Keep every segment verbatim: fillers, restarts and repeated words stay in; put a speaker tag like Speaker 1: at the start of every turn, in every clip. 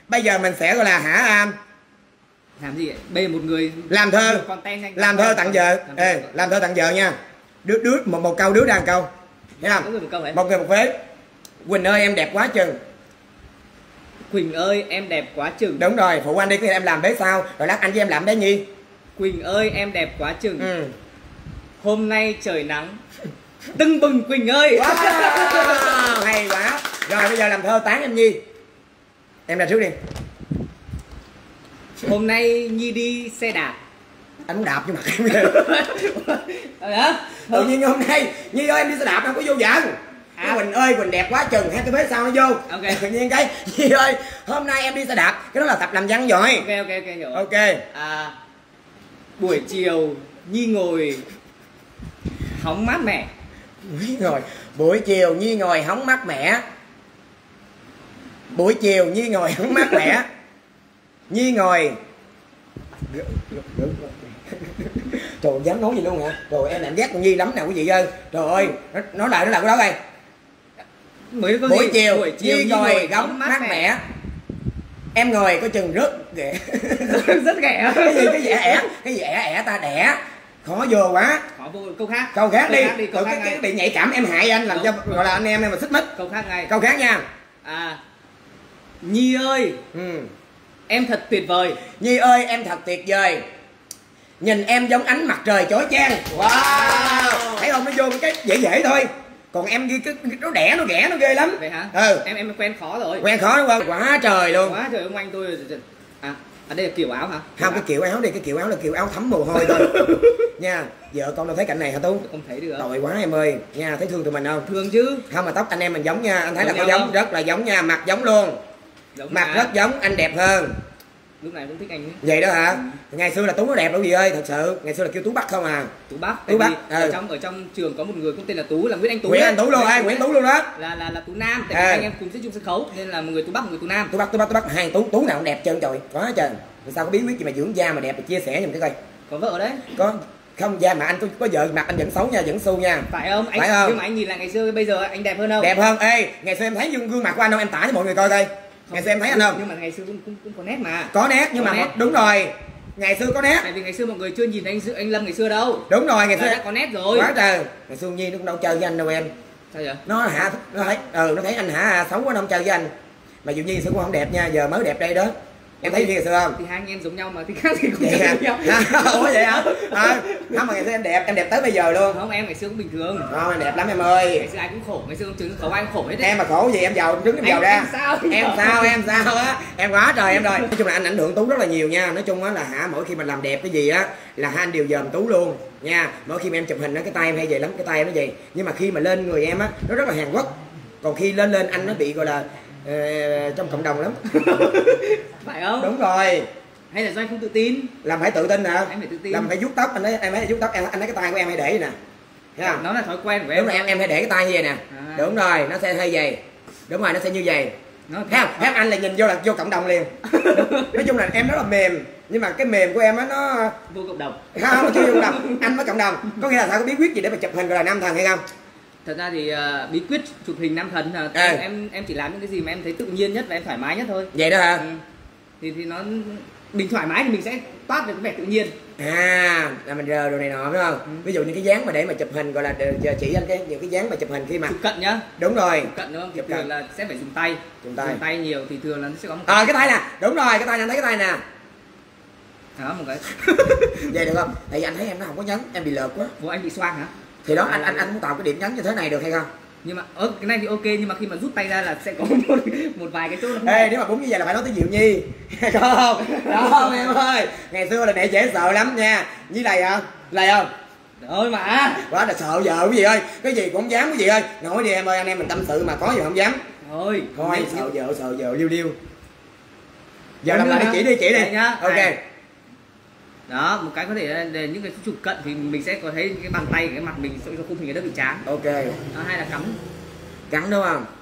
Speaker 1: bây giờ mình sẽ gọi là hả um,
Speaker 2: làm gì vậy? Bê một người
Speaker 1: làm thơ, làm thơ tặng vợ. Ê, làm thơ tặng vợ nha. Đứa đứa một một câu, đứa ra một câu, thấy không?
Speaker 2: Một, câu
Speaker 1: một người một vế. Quỳnh ơi em đẹp quá chừng.
Speaker 2: Quỳnh ơi em đẹp quá chừng.
Speaker 1: Đúng rồi, phụ anh đi, cái em làm bé sao, rồi lát anh với em làm bé Nhi.
Speaker 2: Quỳnh ơi em đẹp quá chừng.
Speaker 1: Ừ.
Speaker 2: Hôm nay trời nắng tưng bừng Quỳnh ơi.
Speaker 1: Wow, hay quá. Rồi bây giờ làm thơ tán em Nhi. Em ra trước đi.
Speaker 2: Hôm nay Nhi đi xe đạp.
Speaker 1: Anh muốn đạp cho mặt em. Tự nhiên hôm nay Nhi ơi em đi xe đạp em có vô giận. À. Quỳnh ơi Quỳnh đẹp quá chừng, hai cái vế sau nó vô.
Speaker 2: Ok.
Speaker 1: Tự nhiên cái Nhi ơi hôm nay em đi xe đạp, cái đó là tập làm văn rồi.
Speaker 2: Ok ok ok hiểu.
Speaker 1: Ok.
Speaker 2: À, buổi chiều Nhi ngồi hóng mát mẻ.
Speaker 1: Nhi ngồi buổi chiều Nhi ngồi hóng mát mẻ. Buổi chiều Nhi ngồi hóng mát mẻ. Nhi ngồi. Trời dám nói gì luôn hả? Rồi em làm ghét con Nhi lắm nè quý vị ơi. Trời ơi, nói lại nói lại cái đó đây.
Speaker 2: Mới có
Speaker 1: buổi
Speaker 2: gì?
Speaker 1: chiều
Speaker 2: Buổi chiều
Speaker 1: Nhi ngồi góng mát mẻ. Em ngồi có chừng rất ghẻ.
Speaker 2: Rất ghẻ.
Speaker 1: Cái gì cái gì ẻ, cái gì ẻ ẻ ta đẻ. Khó vô quá.
Speaker 2: Khó vô câu khác.
Speaker 1: Câu khác
Speaker 2: câu
Speaker 1: đi.
Speaker 2: Khác đi câu
Speaker 1: cái,
Speaker 2: khác
Speaker 1: cái, cái bị nhạy cảm em hại anh làm đúng, cho gọi là anh em em mà xích mích.
Speaker 2: Câu khác ngay.
Speaker 1: Câu khác nha.
Speaker 2: À, Nhi ơi.
Speaker 1: Ừ.
Speaker 2: Em thật tuyệt vời.
Speaker 1: Nhi ơi em thật tuyệt vời. Nhìn em giống ánh mặt trời chói chang. Wow. Thấy không, nó vô cái dễ dễ thôi. Còn em ghi cái nó đẻ nó ghẻ nó ghê lắm.
Speaker 2: Vậy hả?
Speaker 1: Ừ.
Speaker 2: Em em quen khó rồi.
Speaker 1: Quen khó đúng không? Quá trời luôn.
Speaker 2: Quá trời ông anh tôi. À, ở đây là kiểu áo hả? Kiểu
Speaker 1: không áo. Cái kiểu áo này, cái kiểu áo là kiểu áo thấm mồ hôi thôi. Nha. Vợ con đâu thấy cảnh này hả Tú?
Speaker 2: Không thấy được.
Speaker 1: Tội quá em ơi. Nha, thấy thương tụi mình không?
Speaker 2: Thương chứ.
Speaker 1: Không mà tóc anh em mình giống nha, anh thấy
Speaker 2: giống
Speaker 1: là có giống không? Rất là giống nha, mặt giống luôn.
Speaker 2: Giống
Speaker 1: mặt
Speaker 2: mà.
Speaker 1: rất giống, anh đẹp hơn.
Speaker 2: Lúc này cũng thích anh ấy.
Speaker 1: Vậy đó hả? Ừ. Ngày xưa là Tú nó đẹp đâu gì ơi, thật sự. Ngày xưa là kêu Tú Bắc không à.
Speaker 2: Tú Bắc.
Speaker 1: Tú Bắc.
Speaker 2: Ừ. Ở trong ở trong trường có một người cũng tên là Tú, là Nguyễn Anh Tú.
Speaker 1: Nguyễn Anh Tú luôn, ai Nguyễn Tú luôn đó.
Speaker 2: Là là là Tú Nam, tại vì
Speaker 1: à.
Speaker 2: anh em cùng sẽ chung sân khấu nên là một người Tú Bắc, một người Tú Nam.
Speaker 1: Tú Bắc, Tú Bắc, Tú Bắc, hai Tú, Tú nào cũng đẹp trơn trời. Quá trời. Vì sao có bí quyết gì mà dưỡng da mà đẹp thì chia sẻ giùm cái coi.
Speaker 2: Có vợ đấy.
Speaker 1: Có. Không, da mà anh có, có vợ mặt anh vẫn xấu nha, vẫn xu nha.
Speaker 2: Phải không? Anh,
Speaker 1: phải không?
Speaker 2: Nhưng mà anh nhìn lại ngày xưa bây giờ anh đẹp hơn không?
Speaker 1: Đẹp hơn. Ê, ngày xưa em thấy gương, gương mặt của anh không? Em tả cho mọi người coi coi. Ngày xưa em thấy anh không?
Speaker 2: Nhưng mà ngày xưa cũng cũng, cũng có nét mà.
Speaker 1: Có nét nhưng có mà nét. Đúng rồi. Ngày xưa có nét.
Speaker 2: Tại vì ngày xưa mọi người chưa nhìn thấy anh anh Lâm ngày xưa đâu.
Speaker 1: Đúng rồi, ngày xưa
Speaker 2: đã có nét rồi.
Speaker 1: Quá trời. Ngày xưa Nhi nó cũng đâu chơi với anh đâu em.
Speaker 2: Sao vậy?
Speaker 1: Nó hả, nó thấy ừ nó thấy anh hả xấu quá nó không chơi với anh. Mà dù Nhi xưa cũng không đẹp nha, giờ mới đẹp đây đó. Em thấy Nhi ngày xưa không?
Speaker 2: Thì hai anh em giống nhau mà, thì khác thì cũng
Speaker 1: vậy
Speaker 2: giống nhau.
Speaker 1: Ủa vậy hả? À, không mà ngày xưa em đẹp, em đẹp tới bây giờ luôn.
Speaker 2: Không, em ngày xưa cũng bình thường.
Speaker 1: Không, em đẹp lắm em ơi.
Speaker 2: Ngày xưa ai cũng khổ, ngày xưa trứng khổ ai cũng khổ hết đấy.
Speaker 1: Em mà khổ gì em giàu trứng em giàu ra.
Speaker 2: Em sao?
Speaker 1: Em sao em sao á? Em quá trời em rồi. Nói chung là anh ảnh hưởng Tú rất là nhiều nha. Nói chung á là hả mỗi khi mình làm đẹp cái gì á là hai anh đều dòm Tú luôn nha. Mỗi khi mà em chụp hình á cái tay em hay vậy lắm, cái tay em nó vậy. Nhưng mà khi mà lên người em á nó rất là Hàn Quốc. Còn khi lên lên anh nó bị gọi là uh, trong cộng đồng lắm.
Speaker 2: Phải không?
Speaker 1: Đúng rồi.
Speaker 2: Hay là do anh không tự tin?
Speaker 1: Làm phải tự tin nè.
Speaker 2: Anh phải tự tin.
Speaker 1: Làm phải vuốt tóc, anh thấy em thấy vuốt tóc em anh thấy cái tay của em hay để vậy nè. Thấy không?
Speaker 2: Nó là thói quen của em.
Speaker 1: Đúng rồi, em em hay để cái tay như vậy nè. À. Đúng rồi, nó sẽ hơi vậy. Đúng rồi, nó sẽ như vậy. Nó thấy không? Thấy anh là nhìn vô là vô cộng đồng liền. Nói chung là em rất là mềm, nhưng mà cái mềm của em á nó
Speaker 2: vô cộng đồng.
Speaker 1: Không, chưa vô cộng đồng, anh mới cộng đồng. Có nghĩa là sao có bí quyết gì để mà chụp hình gọi là nam thần hay không?
Speaker 2: Thật ra thì uh, bí quyết chụp hình nam thần là à. em em chỉ làm những cái gì mà em thấy tự nhiên nhất và em thoải mái nhất thôi.
Speaker 1: Vậy đó hả? Ừ.
Speaker 2: Thì thì nó mình thoải mái thì mình sẽ toát được cái vẻ tự nhiên.
Speaker 1: À, là mình rờ đồ này nọ đúng không? Ừ. Ví dụ như cái dáng mà để mà chụp hình gọi là giờ chỉ anh cái những cái dáng mà chụp hình khi mà
Speaker 2: chụp cận nhá.
Speaker 1: Đúng rồi.
Speaker 2: Chụp cận đúng không? Chụp thường cận. Là sẽ phải dùng tay.
Speaker 1: Dùng tay.
Speaker 2: Dùng tay nhiều thì thường là nó sẽ có một
Speaker 1: cái... À cái tay nè, đúng rồi, cái tay nè, thấy cái tay nè.
Speaker 2: Đó một cái.
Speaker 1: Vậy được không? Tại vì anh thấy em nó không có nhấn, em bị lợt quá.
Speaker 2: Ủa anh bị xoang hả?
Speaker 1: Thì đó à, anh anh anh muốn tạo cái điểm nhấn như thế này được hay không?
Speaker 2: Nhưng mà ơ cái này thì ok, nhưng mà khi mà rút tay ra là sẽ có một, một vài cái chỗ nó.
Speaker 1: Ê, nếu mà đúng như vậy là phải nói tới Diệu Nhi. Có không? Đó không em ơi. Ngày xưa là mẹ dễ sợ lắm nha. Với này hả? Này không?
Speaker 2: Rồi mà.
Speaker 1: Quá là sợ vợ quý vị ơi. Cái gì cũng không dám quý vị ơi. Nói đi em ơi, anh em mình tâm sự mà có gì không dám.
Speaker 2: Thôi.
Speaker 1: Thôi sợ vợ sợ vợ liêu liêu. Giờ làm lại đi, chỉ đi chỉ đi nhá. Ok. Này.
Speaker 2: Đó, một cái có thể là những cái chụp cận thì mình sẽ có thấy cái bàn tay cái mặt mình sẽ khung hình cái đất bị chán.
Speaker 1: Ok.
Speaker 2: Đó, hay là cắn.
Speaker 1: Cắn đúng không?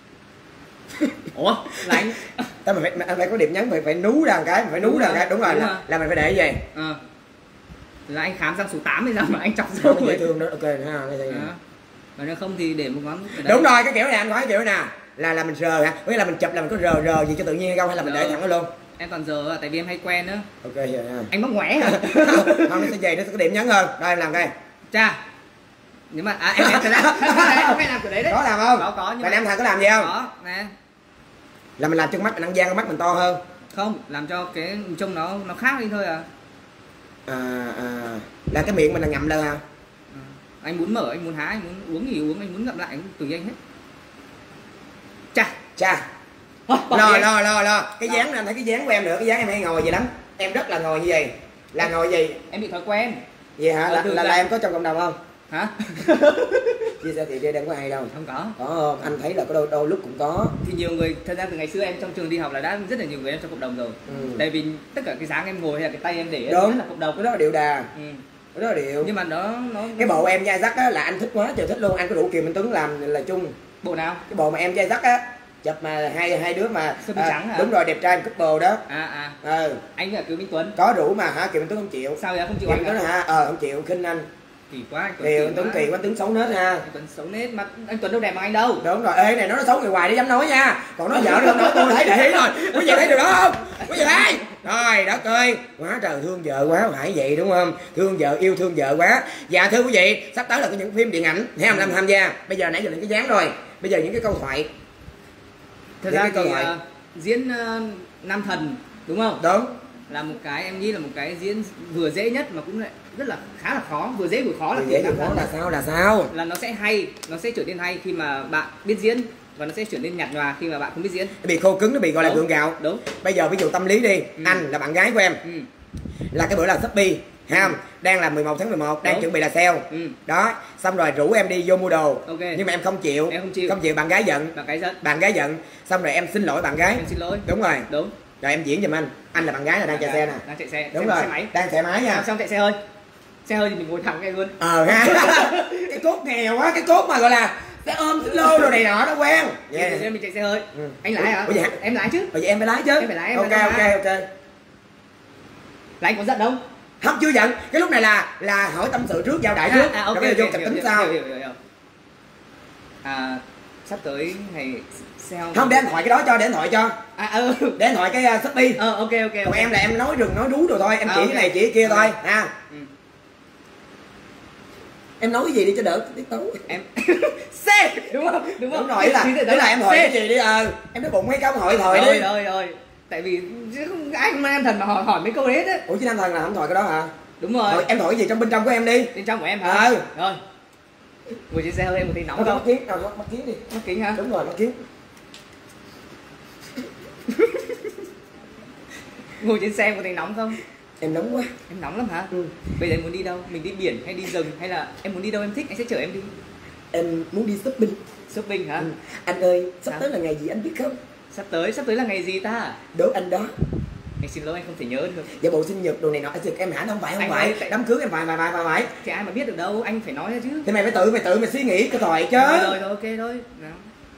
Speaker 2: Ủa, là anh
Speaker 1: Tao mình phải anh phải có điểm nhấn, phải phải nú ra một cái, phải nú ra một cái, đúng rồi, là, là mình phải để vậy.
Speaker 2: Ờ. Là anh khám răng số tám hay sao mà anh chọc sâu
Speaker 1: dễ thương đó, ok ha, đây đây.
Speaker 2: Mà nếu không thì để một ngón.
Speaker 1: Đúng rồi, cái kiểu này anh nói cái kiểu nè. là là mình rờ hả? Có nghĩa là mình chụp là mình có rờ rờ gì cho tự nhiên hay không, hay là mình
Speaker 2: Rồi.
Speaker 1: để thẳng nó luôn?
Speaker 2: Em toàn giờ tại vì em hay quen nữa.
Speaker 1: Ok giờ nha.
Speaker 2: Anh mắc ngoẻ hả?
Speaker 1: Không, nó sẽ dày, nó sẽ có điểm nhấn hơn. Đây em làm coi.
Speaker 2: Cha. Nếu mà à, em em thật ra em phải làm cái đấy đấy.
Speaker 1: Có làm không?
Speaker 2: Có có nhưng
Speaker 1: Bạn
Speaker 2: mà
Speaker 1: em thằng có làm gì không?
Speaker 2: có nè.
Speaker 1: Là mình làm cho mắt mình ăn gian, con mắt mình to hơn.
Speaker 2: Không, làm cho cái trông nó nó khác đi thôi à.
Speaker 1: À, à là cái miệng mình là ngậm lên hả?
Speaker 2: Ừ. Anh muốn mở, anh muốn há, anh muốn uống gì uống, anh muốn ngậm lại anh tùy anh hết. Chà,
Speaker 1: Cha.
Speaker 2: Thôi, bỏ
Speaker 1: Lo
Speaker 2: đi.
Speaker 1: lo lo lo. Cái dáng này thấy cái dáng của em nữa, cái dáng em hay ngồi vậy lắm. Em rất là ngồi như vậy. Là ngồi gì?
Speaker 2: Em bị thói quen.
Speaker 1: Vậy hả?
Speaker 2: Ờ,
Speaker 1: Là,
Speaker 2: từ
Speaker 1: là,
Speaker 2: từ.
Speaker 1: là em có trong cộng đồng không?
Speaker 2: Hả?
Speaker 1: Chia sẻ thì đang có ai đâu.
Speaker 2: Không có.
Speaker 1: Có không? Anh thấy là có đôi, đôi lúc cũng có.
Speaker 2: Thì nhiều người, thật ra từ ngày xưa em trong trường đi học là đã rất là nhiều người em trong cộng đồng rồi.
Speaker 1: Ừ.
Speaker 2: Tại vì tất cả cái dáng em ngồi hay là cái tay em để ấy,
Speaker 1: Đúng.
Speaker 2: rất là cộng đồng.
Speaker 1: Cái đó là điệu đà.
Speaker 2: Ừ.
Speaker 1: Cái đó là điệu.
Speaker 2: Nhưng mà nó nó
Speaker 1: Cái bộ em dai dắt á là anh thích quá trời thích luôn. Anh có đủ Kiều Minh Tuấn làm là chung.
Speaker 2: bộ nào?
Speaker 1: Cái bộ mà em dai dắt á, chụp mà hai hai đứa mà
Speaker 2: Sơ mi trắng hả?
Speaker 1: đúng rồi, đẹp trai couple đó.
Speaker 2: À à,
Speaker 1: Ừ.
Speaker 2: anh là Kiều Minh Tuấn.
Speaker 1: Có rủ mà hả, Kiều Minh Tuấn không chịu.
Speaker 2: Sao vậy? Không chịu
Speaker 1: Kiều
Speaker 2: anh
Speaker 1: Minh Tuấn
Speaker 2: hả?
Speaker 1: hả? Ờ không chịu, khinh anh.
Speaker 2: Kỳ quá anh Tuấn.
Speaker 1: Kiều Minh Tuấn kỳ quá, tướng xấu nết ha.
Speaker 2: Anh Tuấn xấu nết mà anh Tuấn đâu đẹp bằng anh đâu.
Speaker 1: Đúng rồi, ê này nó nói xấu người ngoài đi dám nói nha. Còn nói vợ nó không nói, tôi thấy để ý rồi. Quý vị thấy được đó không? Quý vị thấy? Rồi đất ơi, quá trời thương vợ quá phải vậy đúng không? Thương vợ, yêu thương vợ quá. Dạ thưa quý vị, sắp tới là có những phim điện ảnh thấy không Lâm tham gia. Bây giờ nãy giờ những cái dáng rồi, bây giờ những cái câu thoại.
Speaker 2: Thật
Speaker 1: Những
Speaker 2: ra
Speaker 1: cái câu
Speaker 2: thì
Speaker 1: thoại.
Speaker 2: uh, diễn uh, nam thần đúng không?
Speaker 1: Đúng.
Speaker 2: Là một cái em nghĩ là một cái diễn vừa dễ nhất mà cũng lại rất là khá là khó, vừa dễ vừa khó là
Speaker 1: Thì
Speaker 2: kiểu
Speaker 1: dễ
Speaker 2: nam
Speaker 1: điều khó
Speaker 2: thần.
Speaker 1: là sao là sao?
Speaker 2: Là nó sẽ hay, nó sẽ trở nên hay khi mà bạn biết diễn và nó sẽ trở nên nhạt nhòa khi mà bạn không biết diễn.
Speaker 1: Nó bị khô cứng, nó bị gọi là
Speaker 2: Đúng.
Speaker 1: gượng gạo.
Speaker 2: Đúng.
Speaker 1: Bây giờ ví dụ tâm lý đi,
Speaker 2: Ừ.
Speaker 1: anh là bạn gái của em,
Speaker 2: Ừ.
Speaker 1: là cái bữa là Shopee, ha,
Speaker 2: Ừ.
Speaker 1: đang là mười một tháng mười một, đang
Speaker 2: Đúng.
Speaker 1: chuẩn bị là sale.
Speaker 2: Ừ.
Speaker 1: Đó, xong rồi rủ em đi vô mua đồ.
Speaker 2: Ok.
Speaker 1: Nhưng mà em không chịu.
Speaker 2: Em không chịu.
Speaker 1: Không chịu, bạn gái giận.
Speaker 2: Và cái giận.
Speaker 1: Bạn gái giận, xong rồi em xin lỗi bạn gái.
Speaker 2: Em xin lỗi.
Speaker 1: Đúng rồi.
Speaker 2: Đúng.
Speaker 1: Rồi em diễn giùm anh. Anh là bạn gái là đang chạy xe nè.
Speaker 2: Đang chạy xe.
Speaker 1: Đúng
Speaker 2: xe,
Speaker 1: rồi.
Speaker 2: Xe máy.
Speaker 1: Đang chạy máy nha.
Speaker 2: Xong, xong chạy xe hơi. Xe hơi thì mình ngồi thẳng ngay luôn.
Speaker 1: Ờ ha. Cái cốt nghèo quá, cái cốt mà gọi là xe ôm xích lô rồi này nọ nó quen.
Speaker 2: Yeah.
Speaker 1: Yeah.
Speaker 2: Mình chạy xe hơi.
Speaker 1: Ừ.
Speaker 2: Anh lái hả?
Speaker 1: Ủa vậy hả?
Speaker 2: Em lái chứ.
Speaker 1: Bây giờ em phải lái chứ.
Speaker 2: Em phải lái, em
Speaker 1: ok
Speaker 2: phải
Speaker 1: ok
Speaker 2: lái.
Speaker 1: ok.
Speaker 2: Là anh có giận không?
Speaker 1: Không, chưa giận. Cái lúc này là là hỏi tâm sự trước, giao đại trước.
Speaker 2: À, à, ok,
Speaker 1: Rồi bây giờ
Speaker 2: ok,
Speaker 1: vô kịch
Speaker 2: hiểu,
Speaker 1: tính
Speaker 2: hiểu,
Speaker 1: sau.
Speaker 2: hiểu, hiểu, hiểu. À, sắp tới ngày sale.
Speaker 1: Không, để anh thoại cái đó cho, để anh thoại cho.
Speaker 2: À ừ.
Speaker 1: Để anh thoại cái uh, Shopee.
Speaker 2: Ờ ok ok.
Speaker 1: Còn
Speaker 2: ok.
Speaker 1: em là em nói rừng nói rú rồi thôi, em
Speaker 2: À,
Speaker 1: chỉ
Speaker 2: ok.
Speaker 1: cái này chỉ cái kia
Speaker 2: Ok.
Speaker 1: thôi ha.
Speaker 2: Ừ.
Speaker 1: Em nói cái gì đi cho đỡ tiết tấu.
Speaker 2: Em xe đúng không? Đúng không?
Speaker 1: Đúng rồi, ý là,
Speaker 2: Tí nữa
Speaker 1: ý là em hỏi
Speaker 2: xe.
Speaker 1: cái gì đi ờ. Em nói bụng hay không hỏi thôi
Speaker 2: Rồi
Speaker 1: đi.
Speaker 2: rồi rồi. Tại vì chứ không ai không nam thần mà hỏi hỏi mấy câu đấy hết á.
Speaker 1: Ủa chứ nam thần là không thoại cái đó hả?
Speaker 2: Đúng rồi.
Speaker 1: Rồi em hỏi cái gì trong bên trong của em đi.
Speaker 2: Bên trong của em hả?
Speaker 1: Ừ.
Speaker 2: Rồi. Ngồi trên xe hơi em một tí nóng
Speaker 1: Nó có
Speaker 2: không?
Speaker 1: mắt kiến, nào mắt mắt kiến đi.
Speaker 2: Mắt kính hả?
Speaker 1: Đúng rồi, mắt kiến.
Speaker 2: Ngồi trên xe một tí nóng không?
Speaker 1: Em nóng quá.
Speaker 2: Em nóng lắm hả?
Speaker 1: Ừ.
Speaker 2: Bây giờ em muốn đi đâu? Mình đi biển hay đi rừng hay là em muốn đi đâu em thích anh sẽ chở em đi.
Speaker 1: Em muốn đi shopping.
Speaker 2: Shopping hả?
Speaker 1: Ừ. Anh ơi, sắp
Speaker 2: Sao?
Speaker 1: tới là ngày gì anh biết không?
Speaker 2: Sắp tới, sắp tới là ngày gì ta?
Speaker 1: Đố anh đó.
Speaker 2: Anh xin lỗi anh không thể nhớ được.
Speaker 1: Dạ bộ sinh nhật đồ này nọ anh em hả? Không phải không
Speaker 2: Anh
Speaker 1: phải.
Speaker 2: ơi, tại-
Speaker 1: Đám cưới em phải phải phải phải phải.
Speaker 2: Thì ai mà biết được đâu, anh phải nói ra chứ.
Speaker 1: Thì mày phải tự mày tự mày suy nghĩ cái thoại chứ.
Speaker 2: Rồi rồi rồi ok thôi. Nào.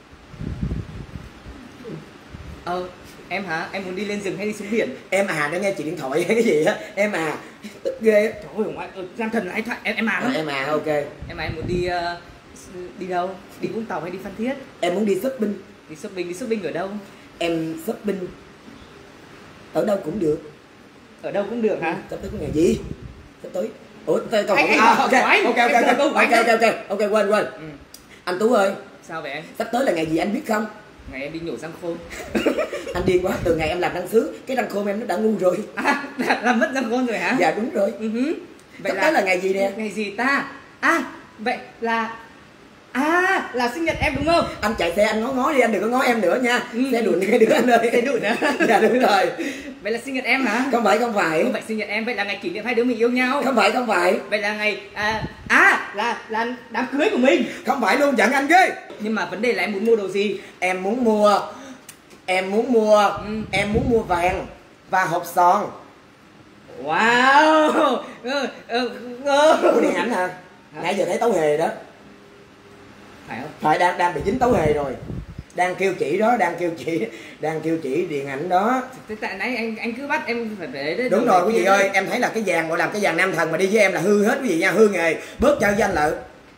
Speaker 2: Ờ, em hả? Em muốn đi lên rừng hay đi xuống biển?
Speaker 1: Em à đang nghe chị điện thoại hay cái gì á. Em à tức ghê.
Speaker 2: Trời ơi, ông anh, Giang thần lại thoại em em à
Speaker 1: À,
Speaker 2: lắm.
Speaker 1: em à ok.
Speaker 2: Em à em muốn đi ờ, đi đâu? Đi Vũng Tàu hay đi Phan Thiết?
Speaker 1: Em muốn đi shopping.
Speaker 2: Đi shopping, đi shopping ở đâu?
Speaker 1: Em shopping ở đâu cũng được.
Speaker 2: Ở đâu cũng được hả?
Speaker 1: Sắp tới có ngày gì? Sắp tới. Ủa tới câu
Speaker 2: Anh-
Speaker 1: hỏi.
Speaker 2: anh
Speaker 1: À,
Speaker 2: hỏi
Speaker 1: ok
Speaker 2: của anh.
Speaker 1: ok ok
Speaker 2: Anh hỏi câu
Speaker 1: ok
Speaker 2: của anh
Speaker 1: ok
Speaker 2: đó.
Speaker 1: ok ok ok quên quên.
Speaker 2: Ừ.
Speaker 1: Anh Tú ơi,
Speaker 2: Sao vậy anh?
Speaker 1: sắp tới là ngày gì anh biết không?
Speaker 2: Ngày em đi nhổ răng khôn.
Speaker 1: Anh điên quá, từ ngày em làm răng sứ, cái răng khôn em nó đã ngu rồi.
Speaker 2: À, làm mất răng khôn rồi hả?
Speaker 1: Dạ đúng rồi.
Speaker 2: Ừ hứ.
Speaker 1: Sắp tới là ngày gì nè?
Speaker 2: Ngày gì ta? À, vậy là à là sinh nhật em đúng không?
Speaker 1: Anh chạy xe anh ngó ngó đi, anh đừng có ngó em nữa nha.
Speaker 2: Ừ.
Speaker 1: Xe đùn cái đứa anh ơi.
Speaker 2: Xe đùn hả?
Speaker 1: Dạ đúng rồi.
Speaker 2: Vậy là sinh nhật em hả?
Speaker 1: Không phải không phải.
Speaker 2: Không phải sinh nhật em, vậy là ngày kỷ niệm hai đứa mình yêu nhau.
Speaker 1: Không phải không phải.
Speaker 2: Vậy là ngày à à là là đám cưới của mình.
Speaker 1: Không phải luôn, giận anh ghê.
Speaker 2: Nhưng mà vấn đề là em muốn mua đồ gì?
Speaker 1: Em muốn mua Em muốn mua
Speaker 2: Ừ.
Speaker 1: Em muốn mua vàng và hộp son.
Speaker 2: Wow. Ừ, ừ, ừ.
Speaker 1: Ủa điện ảnh hả? Nãy giờ thấy Tấu Hề đó.
Speaker 2: Phải không?
Speaker 1: Phải đang đang bị dính Tấu Hề rồi. Đang kêu chỉ đó, đang kêu chỉ đang kêu chỉ điện ảnh đó.
Speaker 2: Thế tại nãy anh anh cứ bắt em phải để đấy.
Speaker 1: Đúng rồi quý vị ơi, em thấy là cái vàng gọi làm cái vàng nam thần mà đi với em là hư hết quý vị nha, hư nghề, bớt chơi với anh lợi.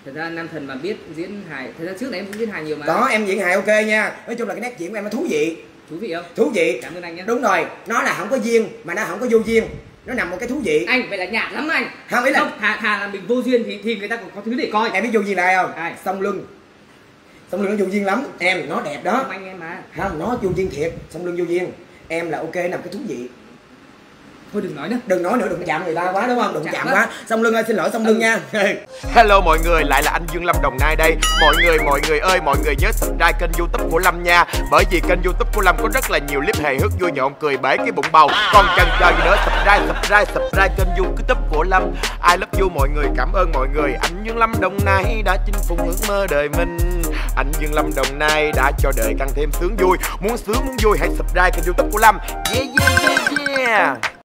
Speaker 2: Thật ra Nam Thần mà biết diễn hài, thời gian trước này em cũng diễn hài nhiều mà.
Speaker 1: Có, em diễn hài ok nha. Nói chung là cái nét diễn của em nó thú vị.
Speaker 2: Thú vị không?
Speaker 1: Thú vị.
Speaker 2: Cảm ơn anh nhé.
Speaker 1: Đúng rồi, nó là không có duyên mà nó không có vô duyên. Nó nằm một cái thú vị.
Speaker 2: Anh vậy là nhạt lắm anh.
Speaker 1: Không, ý là
Speaker 2: không, thà thà là mình vô duyên thì thì người ta còn có thứ để coi.
Speaker 1: Em biết vô duyên là ai không?
Speaker 2: Ai?
Speaker 1: Song Luân. Song Luân nó vô duyên lắm. Em nó đẹp đó.
Speaker 2: Không, anh em mà.
Speaker 1: Không, nó vô duyên thiệt. Song Luân vô duyên. Em là ok, nằm cái thú vị.
Speaker 2: Thôi đừng nói nữa.
Speaker 1: Đừng nói nữa, đừng chạm người ta quá đúng không? Đừng chạm,
Speaker 2: chạm
Speaker 1: quá. Song Luân ơi, xin lỗi Song Luân
Speaker 2: ừ.
Speaker 1: nha.
Speaker 3: Hello mọi người, lại là anh Dương Lâm Đồng Nai đây. Mọi người, mọi người ơi, mọi người nhớ subscribe kênh YouTube của Lâm nha. Bởi vì kênh YouTube của Lâm có rất là nhiều clip hài hước vui nhộn cười bể cái bụng bầu. Còn chần chờ gì nữa, subscribe, subscribe, subscribe kênh YouTube của Lâm. I love you mọi người, cảm ơn mọi người. Anh Dương Lâm Đồng Nai đã chinh phục ước mơ đời mình. Anh Dương Lâm Đồng Nai đã cho đời càng thêm sướng vui. Muốn sướng muốn vui hãy subscribe kênh YouTube của Lâm. Yeah yeah yeah yeah.